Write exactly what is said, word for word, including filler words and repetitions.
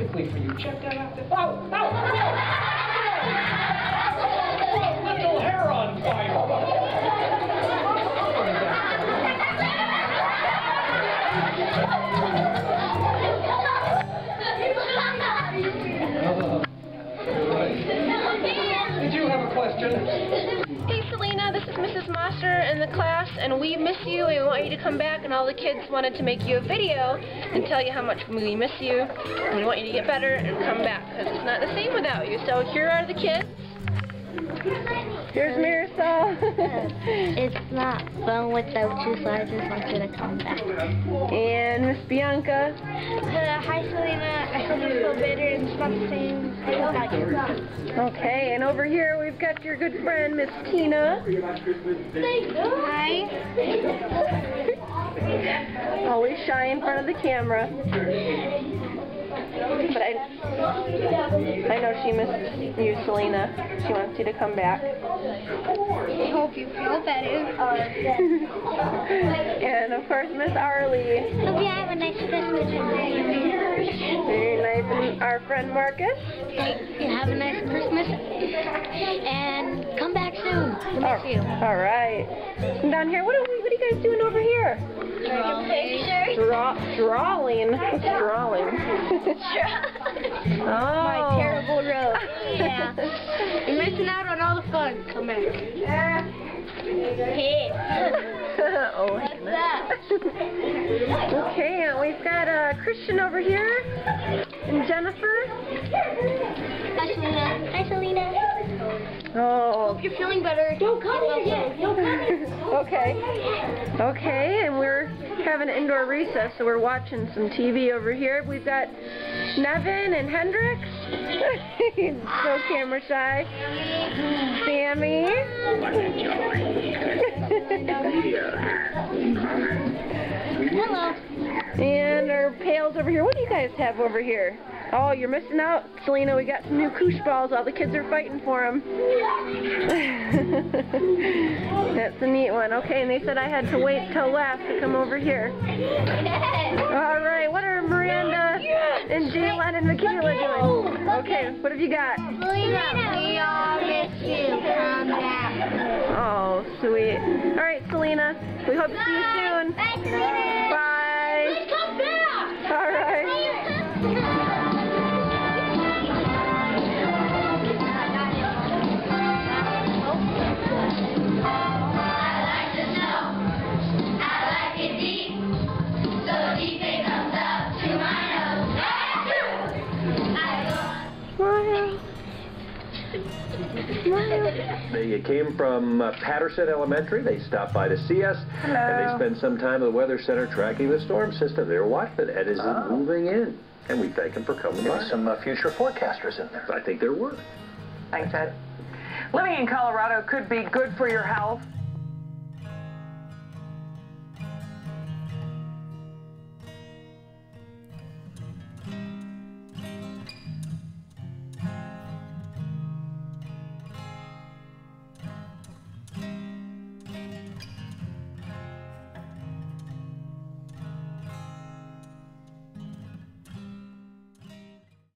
specifically for you. Check that out. Oh, oh, oh! Little hair on fire. Did you have a question? Hey Selena, this is Missus Moster in the class, and we miss you and we want you to come back, and all the kids wanted to make you a video and tell you how much we miss you, and we want you to get better and come back, because it's not the same without you. So here are the kids. Here's Marisol. It's not fun without you, so I just want you to come back. And Miss Bianca. Uh, hi Selena, I hope you feel better and it's not the same. I don't like it. Okay, and over here we've got your good friend Miss Tina. Hi. Always shy in front of the camera. But I, I know she missed you, Selena. She wants you to come back. I hope you feel better. And of course, Miss Arlie. Hope you have a nice Christmas. Very nice. And our friend Marcus. You have a nice Christmas. And come back soon. We miss you. All right. And down here, what are, we, what are you guys doing over here? Drawing. Draw, drawing. What's drawing? Oh. My terrible road. Yeah. You're missing out on all the fun. Come back. Hey. Oh, what's that? Okay, and we've got uh, Christian over here. And Jennifer. Hi, Selena. Hi, Selena. Oh. Hope you're feeling better. Don't come here yet. Don't come here. Okay. Okay, and we're having an indoor recess, so we're watching some T V over here. We've got Neven and Hendrix. He's so camera shy. Sammy. Hello. And our pails over here. What do you guys have over here? Oh, you're missing out, Selena. We got some new koosh balls. All the kids are fighting for them. That's a neat one. Okay, and they said I had to wait till last to come over here. All right, what are Miranda and Jalen and Michaela doing? Okay, what have you got? Selena, we all miss you. Come back. Oh, sweet. All right, Selena. We hope to see you soon. Bye, Selena. Bye. Let's come back. All right. They came from uh, Patterson Elementary. They stopped by to see us. Hello. And they spent some time at the Weather Center tracking the storm system. They were watching it. Ed is Oh. moving in. And we thank him for coming There by. were some uh, future forecasters in there. I think there were. Thanks, Ed. Living in Colorado could be good for your health.